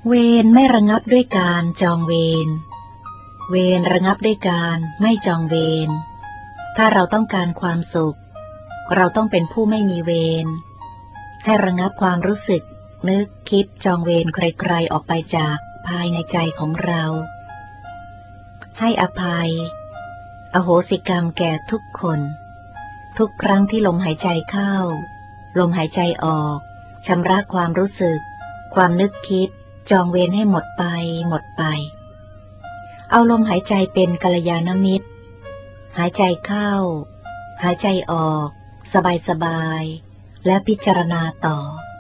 เวรไม่ระงับด้วยการจองเวรเวรระงับด้วยการไม่จองเวรถ้าเราต้องการความสุขเราต้องเป็นผู้ไม่มีเวรให้ระงับความรู้สึกนึกคิดจองเวรใครๆออกไปจากภายในใจของเราให้อภัยอโหสิกรรมแก่ทุกคนทุกครั้งที่ลมหายใจเข้าลมหายใจออกชำระความรู้สึกความนึกคิดจองเวรให้หมดไปหมดไปเอาลมหายใจเป็นกัลยาณมิตรหายใจเข้าหายใจออกสบายๆและพิจารณาต่อ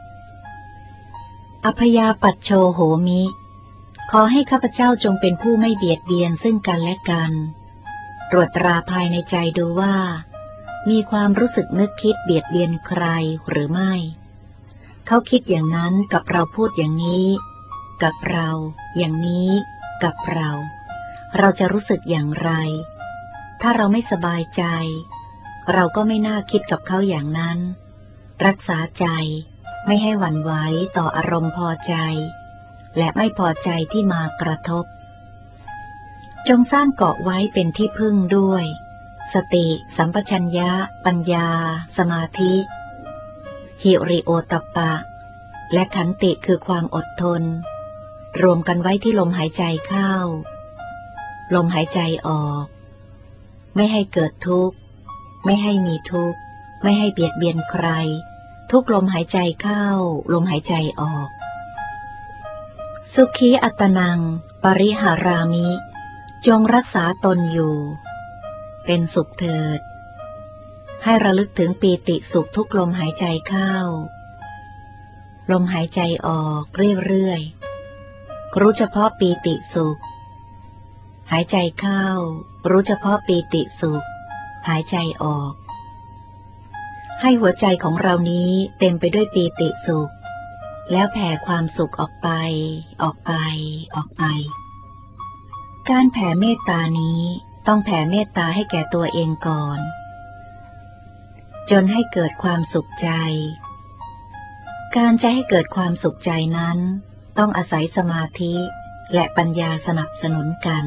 อภยาปัชโชโหมิขอให้ข้าพเจ้าจงเป็นผู้ไม่เบียดเบียนซึ่งกันและกันตรวจตราภายในใจดูว่ามีความรู้สึกนึกคิดเบียดเบียนใครหรือไม่เขาคิดอย่างนั้นกับเราพูดอย่างนี้กับเราอย่างนี้กับเราจะรู้สึกอย่างไรถ้าเราไม่สบายใจเราก็ไม่น่าคิดกับเขาอย่างนั้นรักษาใจไม่ให้หวั่นไหวต่ออารมณ์พอใจและไม่พอใจที่มากระทบจงสร้างเกาะไว้เป็นที่พึ่งด้วยสติสัมปชัญญะปัญญาสมาธิหิริโอตัปปะและขันติคือความอดทนรวมกันไว้ที่ลมหายใจเข้าลมหายใจออกไม่ให้เกิดทุกข์ไม่ให้มีทุกข์ไม่ให้เบียดเบียนใครทุกลมหายใจเข้าลมหายใจออกสุขีอัตนังปริหารามิจงรักษาตนอยู่เป็นสุขเถิดให้ระลึกถึงปีติสุขทุกลมหายใจเข้าลมหายใจออกเรื่อยๆรู้เฉพาะปีติสุขหายใจเข้ารู้เฉพาะปีติสุขหายใจออกให้หัวใจของเรานี้เต็มไปด้วยปีติสุขแล้วแผ่ความสุขออกไปออกไปออกไปการแผ่เมตตานี้ต้องแผ่เมตตาให้แก่ตัวเองก่อนจนให้เกิดความสุขใจการจะให้เกิดความสุขใจนั้นต้องอาศัยสมาธิและปัญญาสนับสนุนกัน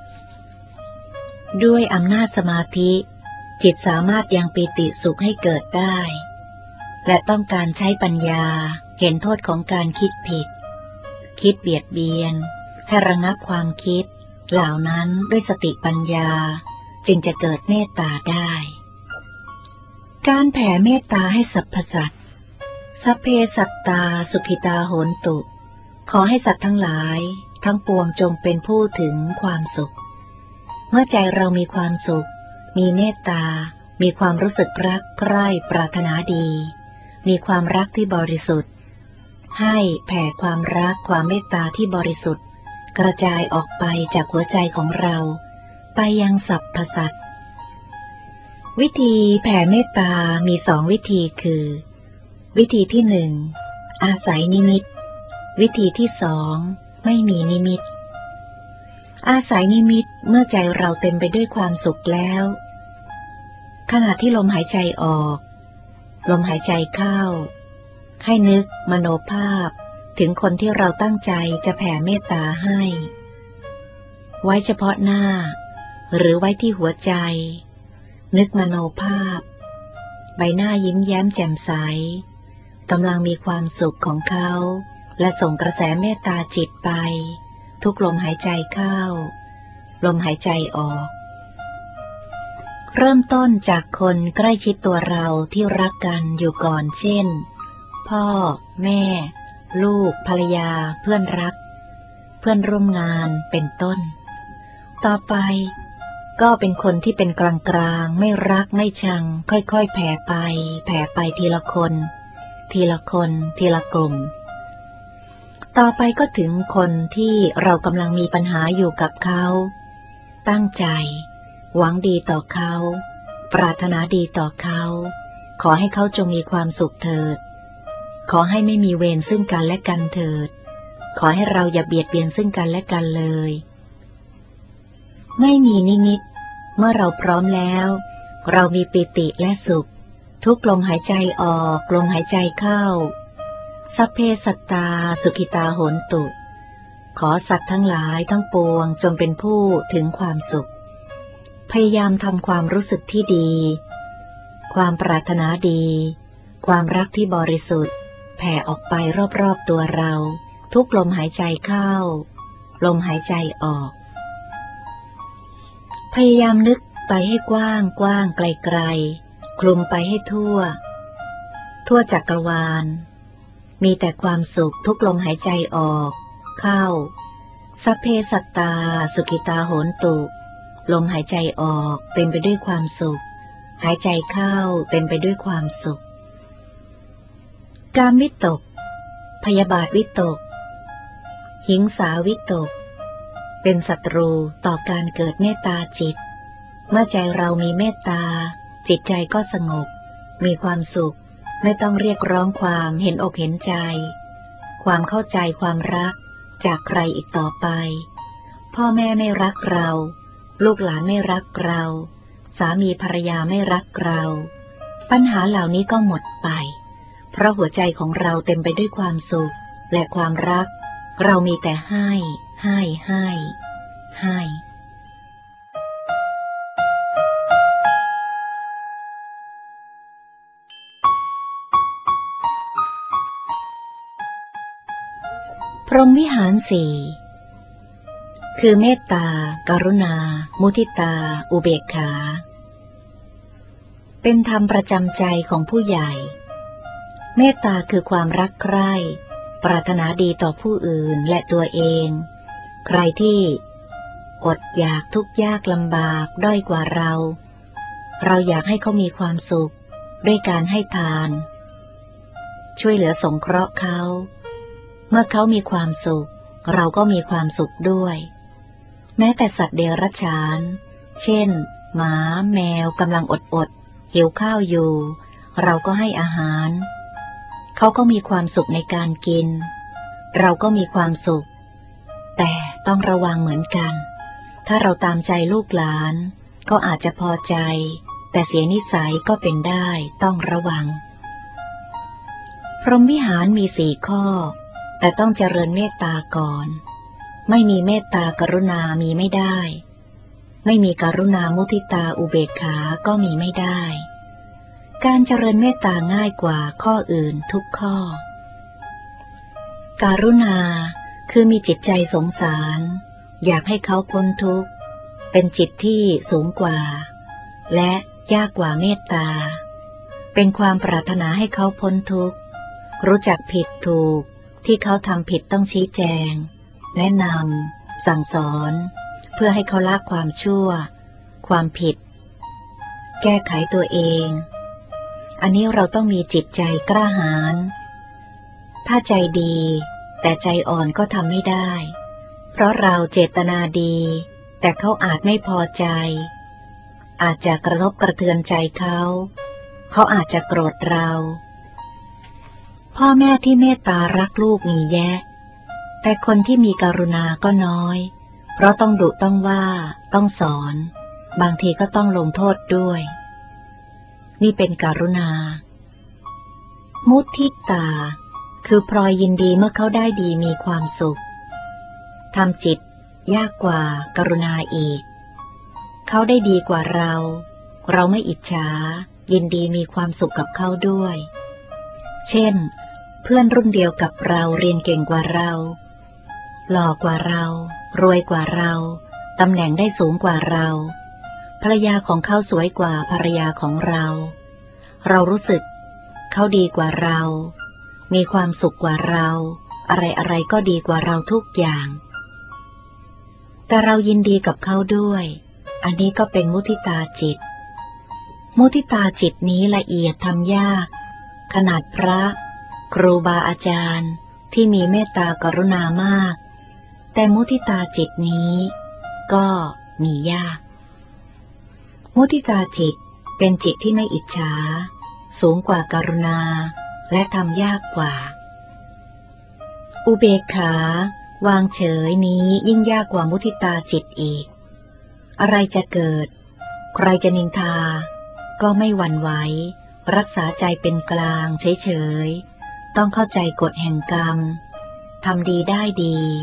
ด้วยอำนาจสมาธิจิตสามารถยังปีติสุขให้เกิดได้และต้องการใช้ปัญญาเห็นโทษของการคิดผิดคิดเบียดเบียนให้ระงับความคิดเหล่านั้นด้วยสติปัญญาจึงจะเกิดเมตตาได้การแผ่เมตตาให้สรรพสัตว์สัพเพสัตตาสุขิตาโหนตุขอให้สัตว์ทั้งหลายทั้งปวงจงเป็นผู้ถึงความสุขเมื่อใจเรามีความสุขมีเมตตามีความรู้สึกรักใคร่ปรารถนาดีมีความรักที่บริสุทธิ์ให้แผ่ความรักความเมตตาที่บริสุทธิ์กระจายออกไปจากหัวใจของเราไปยังสรรพสัตว์วิธีแผ่เมตตามีสองวิธีคือวิธีที่หนึ่งอาศัยนิมิตวิธีที่สองไม่มีนิมิตอาศัยนิมิตเมื่อใจเราเต็มไปด้วยความสุขแล้วขณะที่ลมหายใจออกลมหายใจเข้าให้นึกมโนภาพถึงคนที่เราตั้งใจจะแผ่เมตตาให้ไว้เฉพาะหน้าหรือไว้ที่หัวใจนึกมโนภาพใบหน้ายิ้มแย้มแจ่มใสกำลังมีความสุขของเขาและส่งกระแสเมตตาจิตไปทุกลมหายใจเข้าลมหายใจออกเริ่มต้นจากคนใกล้ชิดตัวเราที่รักกันอยู่ก่อนเช่นพ่อแม่ลูกภรรยาเพื่อนรักเพื่อนร่วมงานเป็นต้นต่อไปก็เป็นคนที่เป็นกลางๆไม่รักไม่ชังค่อยๆแผ่ไปทีละคนทีละคนทีละกลุ่มต่อไปก็ถึงคนที่เรากำลังมีปัญหาอยู่กับเขาตั้งใจหวังดีต่อเขาปรารถนาดีต่อเขาขอให้เขาจงมีความสุขเถิดขอให้ไม่มีเวรซึ่งกันและกันเถิดขอให้เราอย่าเบียดเบียนซึ่งกันและกันเลยไม่มีนิมิตเมื่อเราพร้อมแล้วเรามีปิติและสุขทุกลมหายใจออกลมหายใจเข้าสัพเพสัตตาสุขิตาโหนตุขอสัตว์ทั้งหลายทั้งปวงจงเป็นผู้ถึงความสุขพยายามทำความรู้สึกที่ดีความปรารถนาดีความรักที่บริสุทธิ์แผ่ออกไปรอบๆตัวเราทุกลมหายใจเข้าลมหายใจออกพยายามนึกไปให้กว้างกว้างไกลๆคลุมไปให้ทั่วจักรวาลมีแต่ความสุขทุกลมหายใจออกเข้าสัพเพสัตตาสุขิตาโหนตุลมหายใจออกเต็มไปด้วยความสุขหายใจเข้าเต็มไปด้วยความสุขกามวิตกพยาบาทวิตกหิงสาวิตกเป็นศัตรูต่อการเกิดเมตตาจิตเมื่อใจเรามีเมตตาจิตใจก็สงบมีความสุขไม่ต้องเรียกร้องความเห็นอกเห็นใจความเข้าใจความรักจากใครอีกต่อไปพ่อแม่ไม่รักเราลูกหลานไม่รักเราสามีภรรยาไม่รักเราปัญหาเหล่านี้ก็หมดไปเพราะหัวใจของเราเต็มไปด้วยความสุขและความรักเรามีแต่ให้พรหมวิหารสี่คือเมตตากรุณามุทิตาอุเบกขาเป็นธรรมประจำใจของผู้ใหญ่เมตตาคือความรักใคร่ปรารถนาดีต่อผู้อื่นและตัวเองใครที่อดอยากทุกข์ยากลำบากด้อยกว่าเราอยากให้เขามีความสุขด้วยการให้ทานช่วยเหลือสงเคราะห์เขาเมื่อเขามีความสุขเราก็มีความสุขด้วยแม้แต่สัตว์เดรัจฉานเช่นหมาแมวกำลังอดหิวข้าวอยู่เราก็ให้อาหารเขาก็มีความสุขในการกินเราก็มีความสุขแต่ต้องระวังเหมือนกันถ้าเราตามใจลูกหลานก็อาจจะพอใจแต่เสียนิสัยก็เป็นได้ต้องระวังพรหมวิหารมี4 ข้อแต่ต้องเจริญเมตตาก่อนไม่มีเมตตากรุณามีไม่ได้ไม่มีกรุณามุทิตาอุเบกขาก็มีไม่ได้การเจริญเมตตาง่ายกว่าข้ออื่นทุกข้อการุณาคือมีจิตใจสงสารอยากให้เขาพ้นทุกข์เป็นจิตที่สูงกว่าและยากกว่าเมตตาเป็นความปรารถนาให้เขาพ้นทุกข์รู้จักผิดถูกที่เขาทำผิดต้องชี้แจงแนะนำสั่งสอนเพื่อให้เขาละความชั่วความผิดแก้ไขตัวเองอันนี้เราต้องมีจิตใจกล้าหาญถ้าใจดีแต่ใจอ่อนก็ทำไม่ได้เพราะเราเจตนาดีแต่เขาอาจไม่พอใจอาจจะกระทบกระเทือนใจเขาอาจจะโกรธเราพ่อแม่ที่เมตตารักลูกมีแยะแต่คนที่มีกรุณาก็น้อยเพราะต้องดุต้องว่าต้องสอนบางทีก็ต้องลงโทษด้วยนี่เป็นกรุณามุทิตาคือพลอยยินดีเมื่อเขาได้ดีมีความสุขทำจิตยากกว่ากรุณาอีกเขาได้ดีกว่าเราไม่อิจฉายินดีมีความสุขกับเขาด้วยเช่นเพื่อนรุ่นเดียวกับเราเรียนเก่งกว่าเราหล่อกว่าเรารวยกว่าเราตำแหน่งได้สูงกว่าเราภรรยาของเขาสวยกว่าภรรยาของเรารู้สึกเขาดีกว่าเรามีความสุขกว่าเราอะไรก็ดีกว่าเราทุกอย่างแต่เรายินดีกับเขาด้วยอันนี้ก็เป็นมุทิตาจิตมุทิตาจิตนี้ละเอียดทำยากขนาดพระครูบาอาจารย์ที่มีเมตตากรุณามากแต่มุทิตาจิตนี้ก็มียากมุทิตาจิตเป็นจิตที่ไม่อิจฉาสูงกว่ากรุณาและทำยากกว่าอุเบกขาวางเฉยนี้ยิ่งยากกว่ามุทิตาจิตอีกอะไรจะเกิดใครจะนินทาก็ไม่หวั่นไหวรักษาใจเป็นกลางเฉยๆต้องเข้าใจกฎแห่งกรรมทำดีได้ดี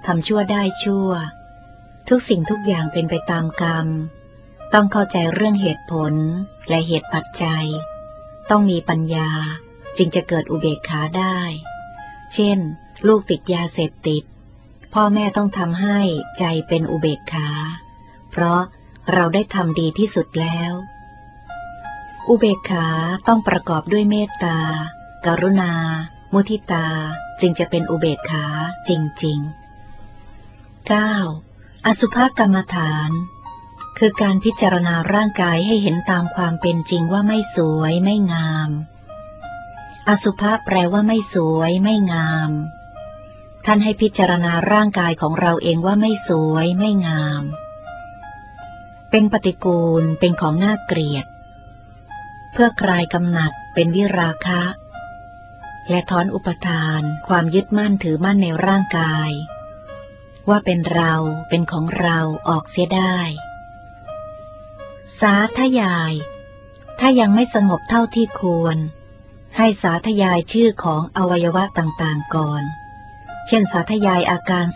ทำชั่วได้ชั่วทุกสิ่งทุกอย่างเป็นไปตามกรรมต้องเข้าใจเรื่องเหตุผลและเหตุปัจจัยต้องมีปัญญาจึงจะเกิดอุเบกขาได้เช่นลูกติดยาเสพติดพ่อแม่ต้องทำให้ใจเป็นอุเบกขาเพราะเราได้ทำดีที่สุดแล้วอุเบกขาต้องประกอบด้วยเมตตากรุณามุทิตาจึงจะเป็นอุเบกขาจริงๆ 9. อสุภกรรมฐานคือการพิจารณาร่างกายให้เห็นตามความเป็นจริงว่าไม่สวยไม่งามอสุภะแปลว่าไม่สวยไม่งามท่านให้พิจารณาร่างกายของเราเองว่าไม่สวยไม่งามเป็นปฏิกูลเป็นของน่าเกลียดเพื่อคลายกำหนัดเป็นวิราคะและถอนอุปทานความยึดมั่นถือมั่นในร่างกายว่าเป็นเราเป็นของเราออกเสียได้สาธยายถ้ายังไม่สงบเท่าที่ควรให้สาธยายชื่อของอวัยวะต่างๆก่อนเช่นสาธยายอาการ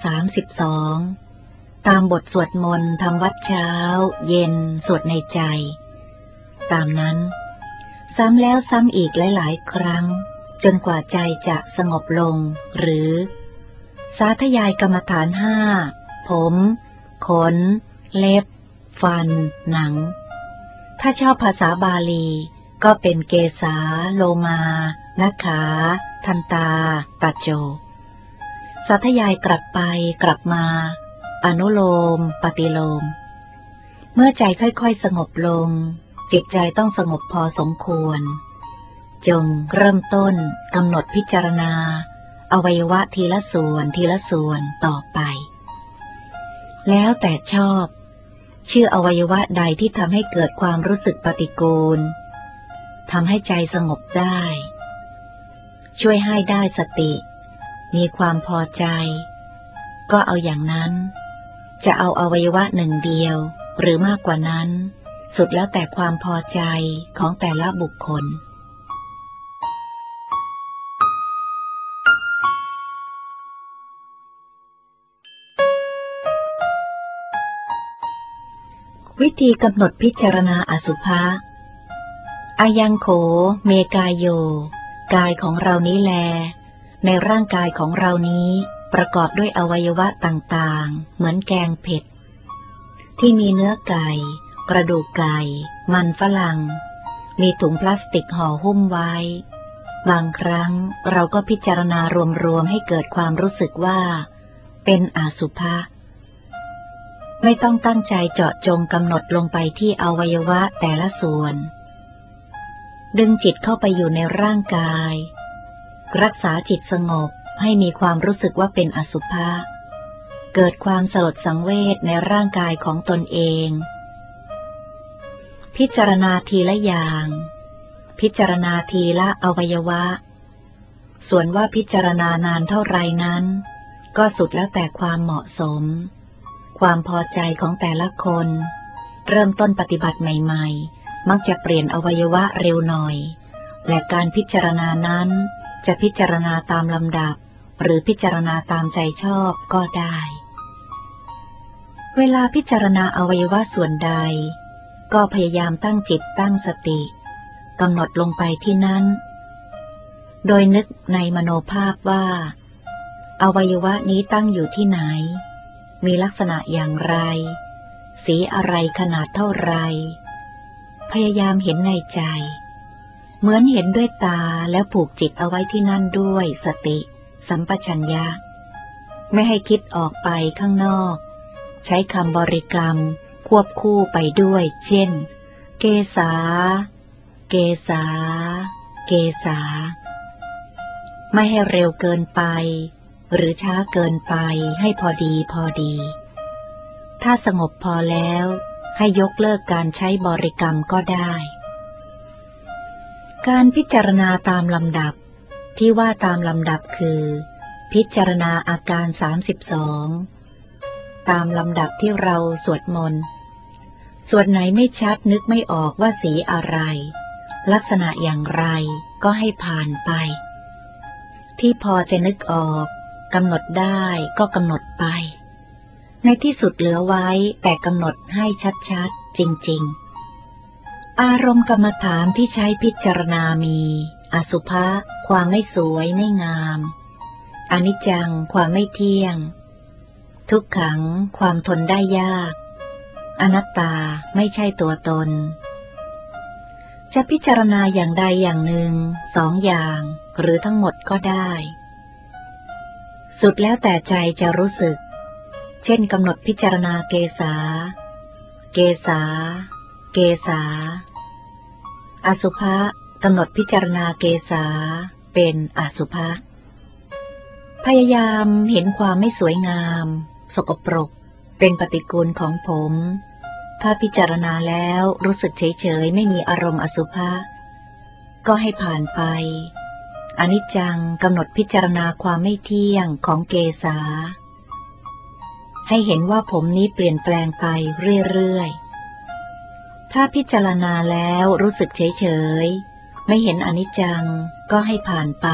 32ตามบทสวดมนต์ทำวัดเช้าเย็นสวดในใจตามนั้นซ้ำแล้วซ้ำอีกหลายๆครั้งจนกว่าใจจะสงบลงหรือสาธยายกรรมฐาน5ผมขนเล็บฟันหนังถ้าชอบภาษาบาลีก็เป็นเกสาโลมานาขาทันตาตาโจสาธยายกลับไปกลับมาอนุโลมปฏิโลมเมื่อใจค่อยๆสงบลงจิตใจต้องสงบพอสมควรจงเริ่มต้นกำหนดพิจารณาอวัยวะทีละส่วนทีละส่วนต่อไปแล้วแต่ชอบชื่ออวัยวะใดที่ทำให้เกิดความรู้สึกปฏิกูลทำให้ใจสงบได้ช่วยให้ได้สติมีความพอใจก็เอาอย่างนั้นจะเอาอวัยวะหนึ่งเดียวหรือมากกว่านั้นสุดแล้วแต่ความพอใจของแต่ละบุคคลวิธีกำหนดพิจารณาอสุภะอายังโขเมกายโยกายของเรานี้แลในร่างกายของเรานี้ประกอบด้วยอวัยวะต่างๆเหมือนแกงเผ็ดที่มีเนื้อไก่กระดูกไก่มันฝรั่งมีถุงพลาสติกห่อหุ้มไว้บางครั้งเราก็พิจารณารวมๆให้เกิดความรู้สึกว่าเป็นอสุภะไม่ต้องตั้งใจเจาะจงกำหนดลงไปที่อวัยวะแต่ละส่วนดึงจิตเข้าไปอยู่ในร่างกายรักษาจิตสงบให้มีความรู้สึกว่าเป็นอสุภะเกิดความสลดสังเวชในร่างกายของตนเองพิจารณาทีละอย่างพิจารณาทีละอวัยวะส่วนว่าพิจารณานานเท่าไรนั้นก็สุดแล้วแต่ความเหมาะสมความพอใจของแต่ละคนเริ่มต้นปฏิบัติใหม่ๆมักจะเปลี่ยนอวัยวะเร็วหน่อยและการพิจารณานั้นจะพิจารณาตามลำดับหรือพิจารณาตามใจชอบก็ได้เวลาพิจารณาอวัยวะส่วนใดก็พยายามตั้งจิตตั้งสติกำหนดลงไปที่นั้นโดยนึกในมโนภาพว่าอวัยวะนี้ตั้งอยู่ที่ไหนมีลักษณะอย่างไรสีอะไรขนาดเท่าไรพยายามเห็นในใจเหมือนเห็นด้วยตาแล้วผูกจิตเอาไว้ที่นั่นด้วยสติสัมปชัญญะไม่ให้คิดออกไปข้างนอกใช้คำบริกรรมควบคู่ไปด้วยเช่นเกสาเกสาเกสาไม่ให้เร็วเกินไปหรือช้าเกินไปให้พอดีพอดีถ้าสงบพอแล้วให้ยกเลิกการใช้บริกรรมก็ได้การพิจารณาตามลำดับที่ว่าตามลำดับคือพิจารณาอาการ32ตามลำดับที่เราสวดมนต์ส่วนไหนไม่ชัดนึกไม่ออกว่าสีอะไรลักษณะอย่างไรก็ให้ผ่านไปที่พอจะนึกออกกำหนดได้ก็กำหนดไปในที่สุดเหลือไว้แต่กำหนดให้ชัดๆจริงๆอารมณ์กรรมฐานที่ใช้พิจารณามีอสุภะความไม่สวยไม่งามอนิจจังความไม่เที่ยงทุกขังความทนได้ยากอนัตตาไม่ใช่ตัวตนจะพิจารณาอย่างใดอย่างหนึ่งสองอย่างหรือทั้งหมดก็ได้สุดแล้วแต่ใจจะรู้สึกเช่นกำหนดพิจารณาเกสาเกสาเกสาอสุภะกำหนดพิจารณาเกสาเป็นอสุภะพยายามเห็นความไม่สวยงามสกปรกเป็นปฏิกูลของผมถ้าพิจารณาแล้วรู้สึกเฉยๆไม่มีอารมณ์อสุภะก็ให้ผ่านไปอนิจจังกำหนดพิจารณาความไม่เที่ยงของเกสาให้เห็นว่าผมนี้เปลี่ยนแปลงไปเรื่อยๆถ้าพิจารณาแล้วรู้สึกเฉยๆไม่เห็นอนิจจังก็ให้ผ่านไป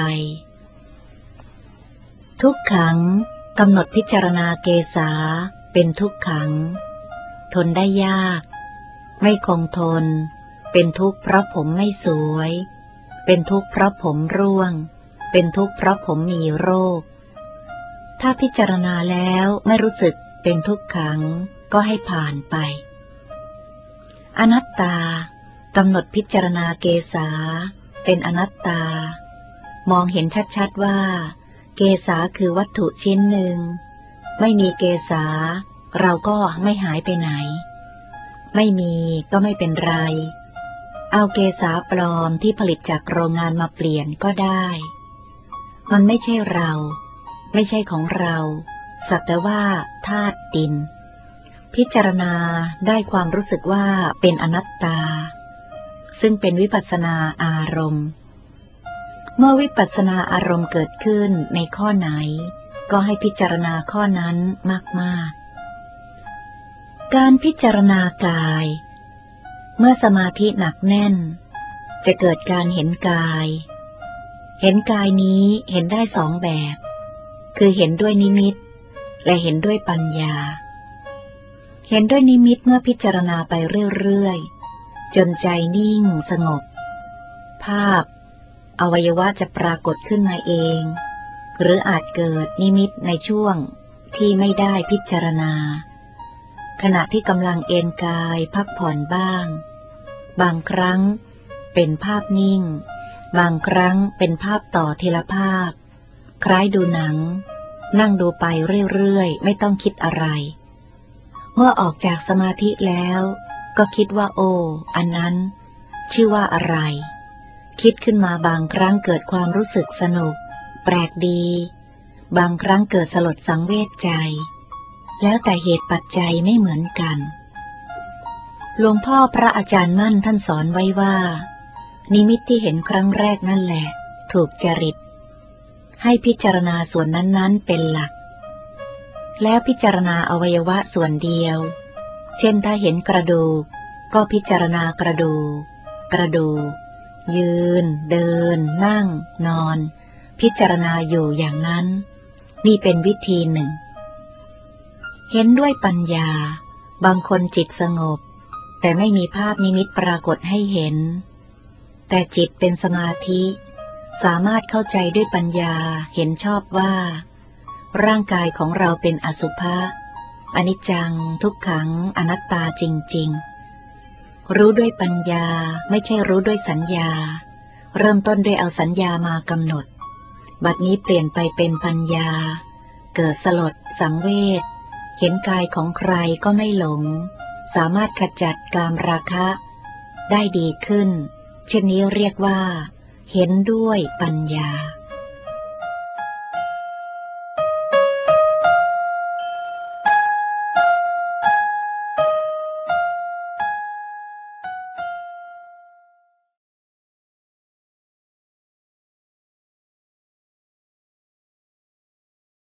ทุกขังกำหนดพิจารณาเกสาเป็นทุกขังทนได้ยากไม่คงทนเป็นทุกข์เพราะผมไม่สวยเป็นทุกข์เพราะผมร่วงเป็นทุกข์เพราะผมมีโรคถ้าพิจารณาแล้วไม่รู้สึกเป็นทุกขังก็ให้ผ่านไปอนัตตากำหนดพิจารณาเกสาเป็นอนัตตามองเห็นชัดๆว่าเกสาคือวัตถุชิ้นหนึ่งไม่มีเกสาเราก็ไม่หายไปไหนไม่มีก็ไม่เป็นไรเอาเกสาปลอมที่ผลิตจากโรงงานมาเปลี่ยนก็ได้มันไม่ใช่เราไม่ใช่ของเราสักแต่ว่าธาตุดินพิจารณาได้ความรู้สึกว่าเป็นอนัตตาซึ่งเป็นวิปัสสนาอารมณ์เมื่อวิปัสสนาอารมณ์เกิดขึ้นในข้อไหนก็ให้พิจารณาข้อนั้นมากๆการพิจารณากายเมื่อสมาธิหนักแน่นจะเกิดการเห็นกายเห็นกายนี้เห็นได้สองแบบคือเห็นด้วยนิมิตและเห็นด้วยปัญญาเห็นด้วยนิมิตเมื่อพิจารณาไปเรื่อยๆจนใจนิ่งสงบภาพอวัยวะจะปรากฏขึ้นมาเองหรืออาจเกิดนิมิตในช่วงที่ไม่ได้พิจารณาขณะที่กำลังเอนกายพักผ่อนบ้างบางครั้งเป็นภาพนิ่งบางครั้งเป็นภาพต่อทีละภาพคล้ายดูหนังนั่งดูไปเรื่อยๆไม่ต้องคิดอะไรเมื่อออกจากสมาธิแล้วก็คิดว่าโอ้อันนั้นชื่อว่าอะไรคิดขึ้นมาบางครั้งเกิดความรู้สึกสนุกแปลกดีบางครั้งเกิดสลดสังเวชใจแล้วแต่เหตุปัจจัยไม่เหมือนกันหลวงพ่อพระอาจารย์มั่นท่านสอนไว้ว่านิมิตที่เห็นครั้งแรกนั่นแหละถูกจริตให้พิจารณาส่วนนั้นๆเป็นหลักแล้วพิจารณาอวัยวะส่วนเดียวเช่นถ้าเห็นกระดูกก็พิจารณากระดูกกระดูกยืนเดินนั่งนอนพิจารณาอยู่อย่างนั้นนี่เป็นวิธีหนึ่งเห็นด้วยปัญญาบางคนจิตสงบแต่ไม่มีภาพนิมิตปรากฏให้เห็นแต่จิตเป็นสมาธิสามารถเข้าใจด้วยปัญญาเห็นชอบว่าร่างกายของเราเป็นอสุภะอนิจจังทุกขังอนัตตาจริงๆรู้ด้วยปัญญาไม่ใช่รู้ด้วยสัญญาเริ่มต้นด้วยเอาสัญญามากำหนดบัดนี้เปลี่ยนไปเป็นปัญญาเกิดสลดสังเวชเห็นกายของใครก็ไม่หลงสามารถขจัดกามราคะได้ดีขึ้นเช่นนี้เรียกว่าเห็นด้วยปัญญา